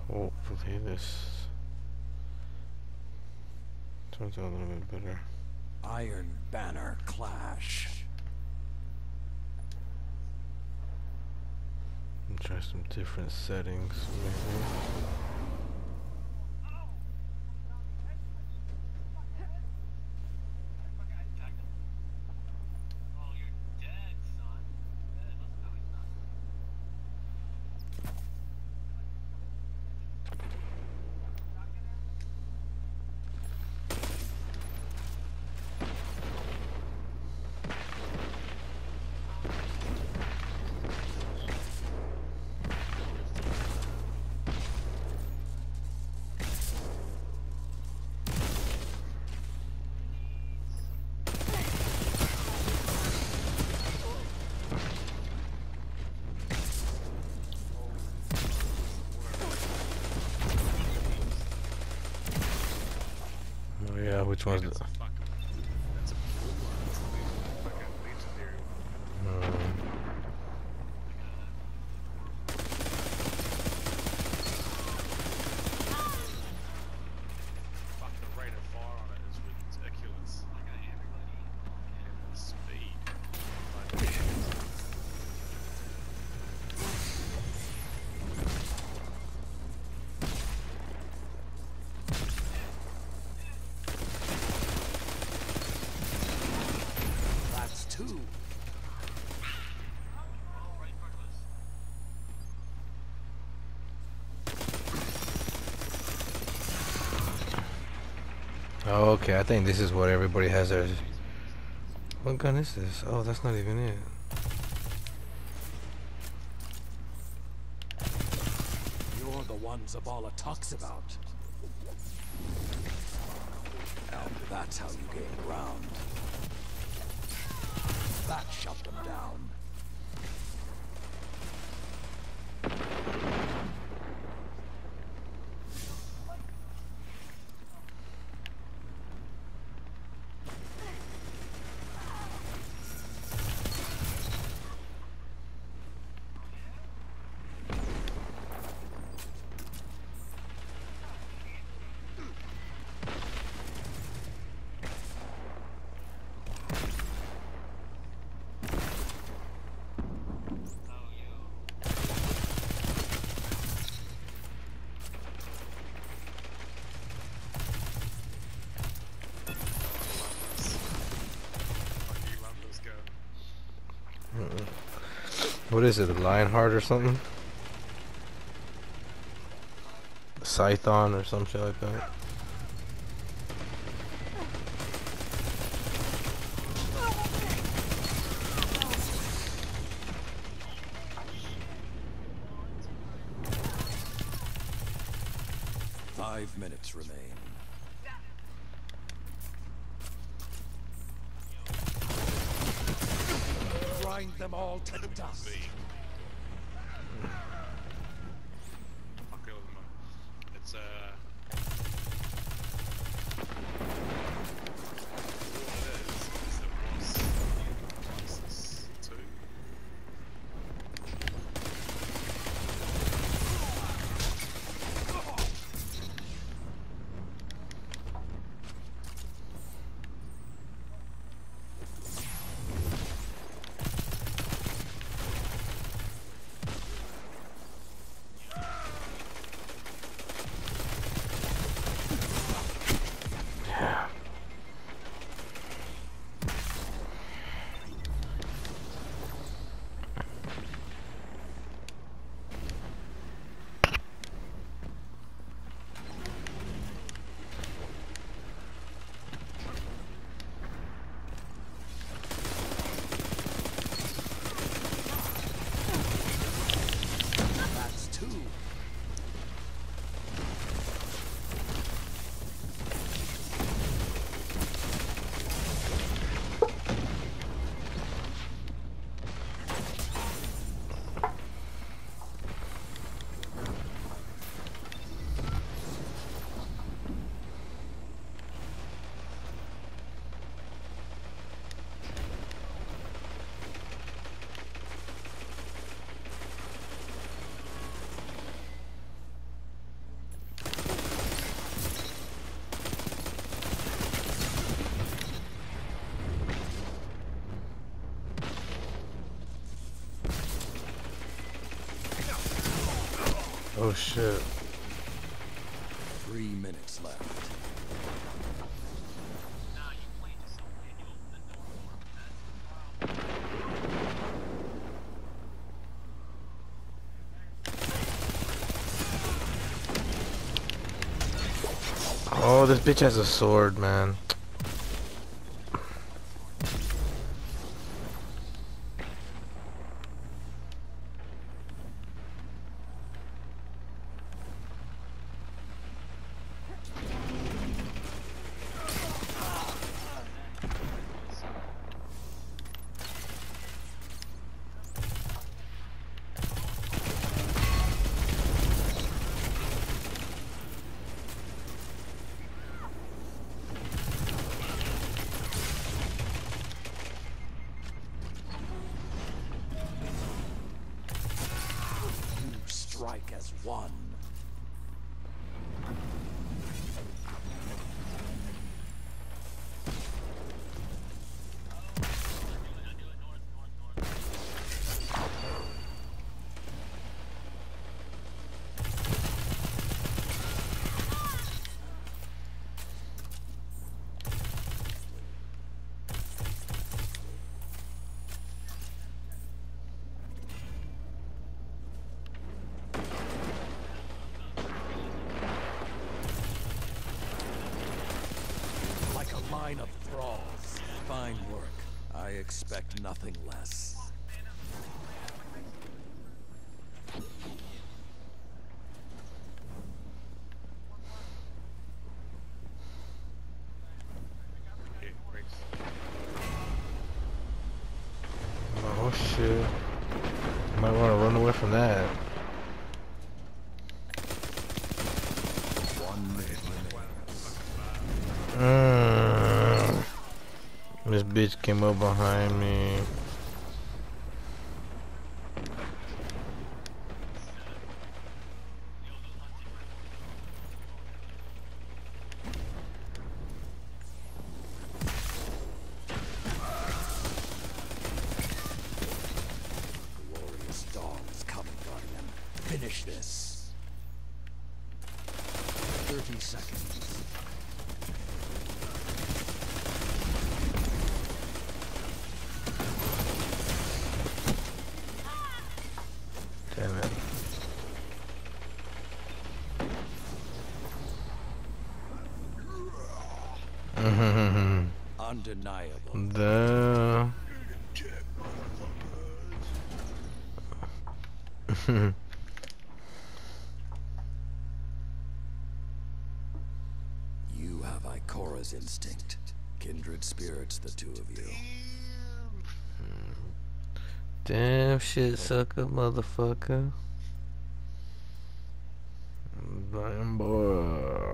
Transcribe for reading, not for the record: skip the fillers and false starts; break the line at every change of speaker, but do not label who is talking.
Hopefully this turns out a little bit better.
Iron Banner Clash.
And try some different settings, maybe. Oh yeah, which one's the...
That's two.
Oh, okay, I think this is what everybody has their... What gun is this? Oh, that's not even it.
You're the ones Zavala talks about. And that's how you gain ground. That shut them down.
What is it, a Lionheart or something? Scython or some shit like that?
Five minutes remain. Grind them all to dust.
It's
Oh shit.
3 minutes left.
Oh, this bitch has a sword, man.
You strike as one. Like a line of thralls. Fine work. I expect nothing less.
Oh shit. Might want to run away from that.
1 minute remains.
This bitch came up behind me.
Glorious dawn is coming, Guardian. Finish this. 30 seconds.
Damn it.
Undeniable.
Damn.
You have Ikora's instinct. Kindred spirits, the two of you.
Damn shit sucker, motherfucker. Damn boy.